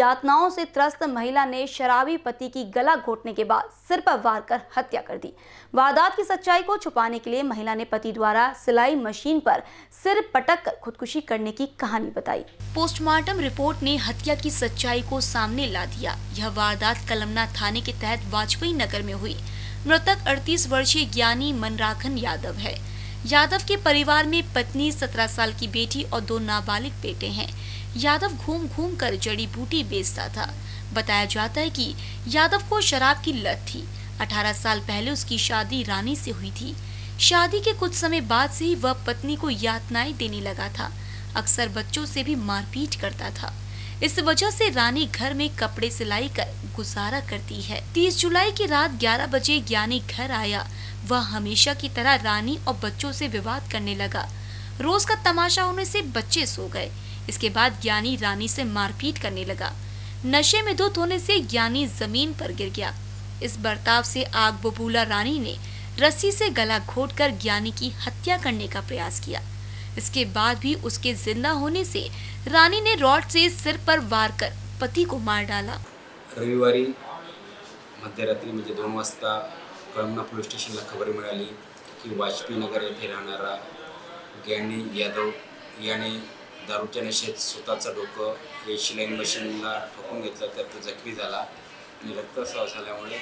यातनाओं से त्रस्त महिला ने शराबी पति की गला घोटने के बाद सिर पर वार कर हत्या कर दी। वारदात की सच्चाई को छुपाने के लिए महिला ने पति द्वारा सिलाई मशीन पर सिर पटक कर खुदकुशी करने की कहानी बताई। पोस्टमार्टम रिपोर्ट ने हत्या की सच्चाई को सामने ला दिया। यह वारदात कलमना थाने के तहत वाजपेयी नगर में हुई। मृतक 38 वर्षीय ज्ञानी मनराखन यादव है। यादव के परिवार में पत्नी, 17 साल की बेटी और 2 नाबालिग बेटे हैं। यादव घूम घूम कर जड़ी बूटी बेचता था। बताया जाता है कि यादव को शराब की लत थी। 18 साल पहले उसकी शादी रानी से हुई थी। शादी के कुछ समय बाद से ही वह पत्नी को यातनाएं देने लगा था। अक्सर बच्चों से भी मारपीट करता था। इस वजह से रानी घर में कपड़े सिलाई कर गुजारा करती है। 30 जुलाई की रात 11 बजे ज्ञानी घर आया। वह हमेशा की तरह रानी और बच्चों से विवाद करने लगा। रोज का तमाशा होने से बच्चे सो गए। इसके बाद ज्ञानी रानी से मारपीट करने लगा। नशे में धुत होने से ज्ञानी जमीन पर गिर गया। इस बर्ताव से आग बबूला रानी ने रस्सी से गला घोटकर ज्ञानी की हत्या करने का प्रयास किया। इसके बाद भी उसके जिंदा होने से रानी ने रॉड से सिर पर वार कर पति को मार डाला। रविवारी मध्यरात्री म्हणजे 2 वाजता कळमना पोलीस स्टेशनला खबर मिळाली की वाजपेयी नगर येथे राहणारा ज्ञानी यादव याने दारूच्या नशेत स्वतःचं डोकं हे शिलाई मशीनला ठोकून घेतलं, तर तो जखमी झाला आणि रक्तस्राव झाल्यामुळे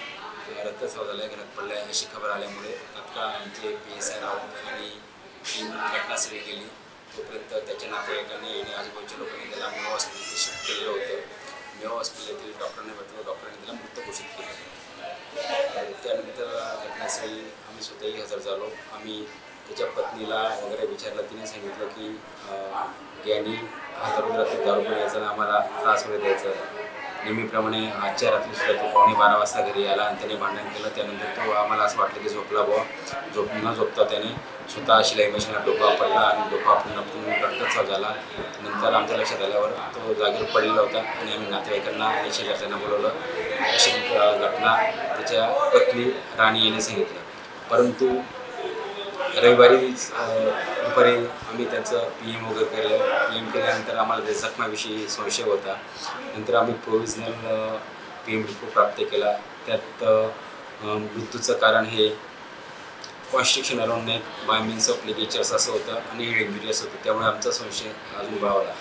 घरात पडला अशी खबर आल्यामुळे तात्काळ आमचे PSI राऊत आणि टीम घटनास्थळी गेली। तोपर्यंत त्याच्या नातेवाईकांनी आणि आजूबाजूच्या लोकांनी त्याला मेवा हॉस्पिटलमध्ये शिफ्ट केलेलं होतं। मेवा हॉस्पिटलतील डॉक्टरांनी भेटलो, डॉक्टरांनी त्याला मृत घोषित केलं। त्यानंतर घटनास्थळी आम्ही स्वतःही हजर झालो। आम्ही त्याच्या पत्नीला वगैरे विचारलं, तिने सांगितलं की ज्ञानी हा दररोज रात्री दारू पिण्याचा आणि आम्हाला त्रास वगैरे द्यायचा। नेहमीप्रमाणे आजच्या रात्री सुद्धा तो 11:15 वाजता घरी आला आणि त्याने भांडण केलं। त्यानंतर तो आम्हाला असं वाटलं की झोपला बुवा, न झोपता त्याने स्वतः शिलाई मशीनला डोका आपटला आणि डोका आपटून रक्तस्राव झाला। नंतर आमच्या लक्षात आल्यावर तो जागेवर पडलेला होता आणि आम्ही नातेवाईकांना आणि शेजारच्यांना बोलवलं। अशी घटना त्याच्या पत्नी राणी यांनी सांगितलं। परंतु रविवारी दुपारी आम्ही त्याचं PM वगैरे केलं। PM केल्यानंतर आम्हाला त्या जखमाविषयी संशय होता। नंतर आम्ही प्रोव्हिजनल PM रिपोर्ट प्राप्त केला। त्यात मृत्यूचं कारण हे constriction around neck by means of ligatures असं होतं आणि हेड इंजुरी असं होतं। त्यामुळे आमचा संशय अजून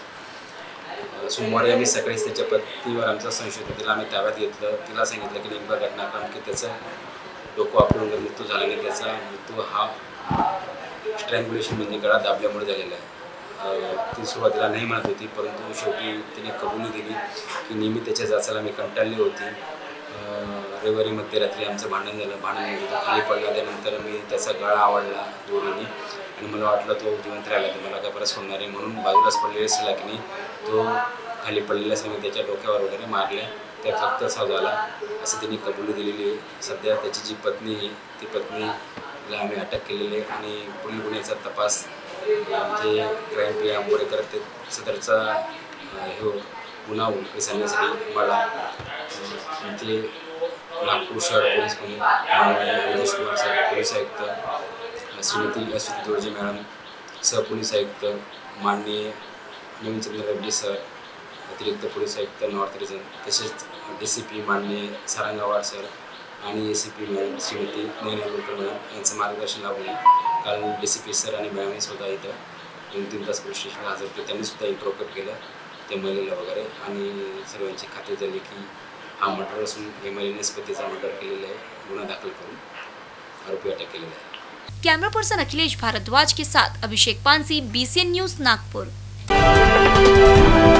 बळावला। सोमवारी आम्ही सकाळीच त्याच्या पत्नीवर आमचा संशय होता। तिला आम्ही ताब्यात घेतलं। तिला सांगितलं की नेमका घटनाक्रम की त्याचं डोकं आपटून मृत्यू झाला आणि त्याचा मृत्यू हा स्ट्रँग्युलेशन म्हणजे गळा दाबल्यामुळे झालेला आहे। ती सुरुवातीला नाही म्हणत होती, परंतु शेवटी तिने कबुली दिली की नेहमी त्याच्या जाचाला मी कंटाळली होती। रविवारी मध्यरात्री आमचं भांडण झालं। तो खाली पडला। त्यानंतर मी त्याचा गळा आवडला दोरीने आणि मला वाटलं तो जिवंत राहिला तर मला काय परत होणार आहे, म्हणून बाजूलाच पडलेल्या सलाखीने तो खाली पडलेल्या सलाखीने त्याच्या डोक्यावर वगैरे मारल्या। त्यात रक्तस्राव झाला असं त्यांनी कबुली दिलेली आहे। सध्या त्याची जी पत्नी आहे ती पत्नीला आम्ही अटक केलेली आहे आणि पुढील गुन्ह्याचा तपास आमचे क्राईम PI आंबोरेकर ते सदरचा गुन्हा उघडकीस आणण्यासाठी मला आमचे नागपूर शहर पोलीस उदेश कुमार साहेब, पोलीस आयुक्त श्रीमती अश्विनी दोर्जे मॅडम, सहपोलीस आयुक्त माननीय नवीनचंद्र रेड्डी सर, अतिरिक्त पोलीस आयुक्त नॉर्थ रिजन, तसेच DCP माननीय सारंगावाड सर आणि ACP madam Shrimati Nehrulkar madam यांचं मार्गदर्शन लाभलं। काल DCP सर आणि मॅडमने स्वतः इथं 2-3 तास पोलीस स्टेशनला हजर होते। त्यांनी सुद्धा इंट्रोगेट केलं त्या महिलेला वगैरे आणि सर्वांची खात्री झाली की हा मर्डर असून या महिलेनेच पतीचा मर्डर केलेला आहे। गुन्हा दाखल करून आरोपी अटक केलेला आहे। कैमरा पर्सन अखिलेश भारद्वाज के साथ अभिषेक पानसी, BCN न्यूज नागपुर।